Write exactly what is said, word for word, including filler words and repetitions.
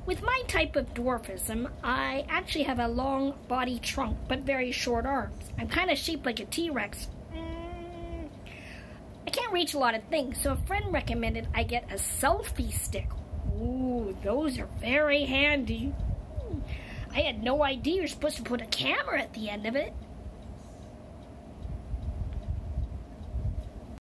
With my type of dwarfism, I actually have a long body trunk, but very short arms. I'm kind of shaped like a T-Rex. Mm, I can't reach a lot of things, so a friend recommended I get a selfie stick. Ooh, those are very handy. I had no idea you're supposed to put a camera at the end of it.